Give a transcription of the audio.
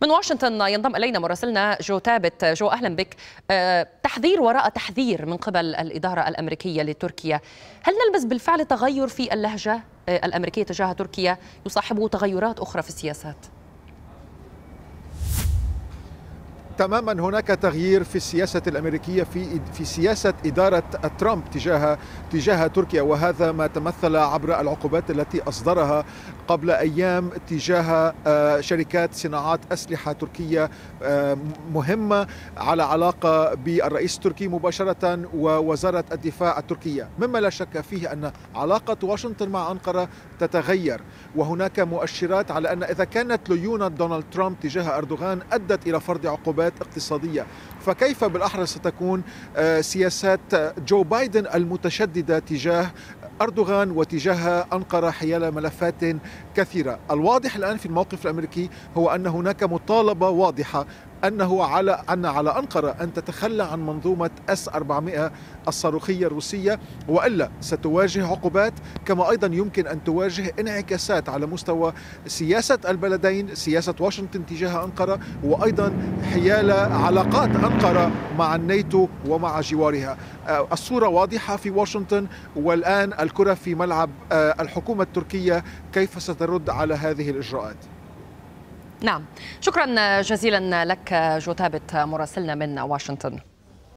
من واشنطن ينضم إلينا مراسلنا جو تابت. جو، أهلا بك. تحذير وراء تحذير من قبل الإدارة الأمريكية لتركيا، هل نلمس بالفعل تغير في اللهجة الأمريكية تجاه تركيا يصاحبه تغيرات أخرى في السياسات؟ تماما، هناك تغيير في السياسة الأمريكية في سياسة إدارة ترامب تجاه تركيا، وهذا ما تمثل عبر العقوبات التي أصدرها قبل أيام تجاه شركات صناعات أسلحة تركية مهمة على علاقة بالرئيس التركي مباشرة ووزارة الدفاع التركية، مما لا شك فيه أن علاقة واشنطن مع أنقرة تتغير، وهناك مؤشرات على أن إذا كانت ليونة دونالد ترامب تجاه أردوغان أدت إلى فرض عقوبات اقتصادية، فكيف بالأحرى ستكون سياسات جو بايدن المتشددة تجاه أردوغان وتجاه أنقرة حيال ملفات كثيرة؟ الواضح الآن في الموقف الأمريكي هو أن هناك مطالبة واضحة على أنقرة أن تتخلى عن منظومة S-400 الصاروخية الروسية، وإلا ستواجه عقوبات، كما أيضا يمكن أن تواجه انعكاسات على مستوى سياسة البلدين، سياسة واشنطن تجاه أنقرة، وأيضا حيال علاقات أنقرة مع الناتو ومع جوارها. الصورة واضحة في واشنطن، والآن الكرة في ملعب الحكومة التركية كيف سترد على هذه الإجراءات. نعم، شكرا جزيلا لك جو تابت مراسلنا من واشنطن.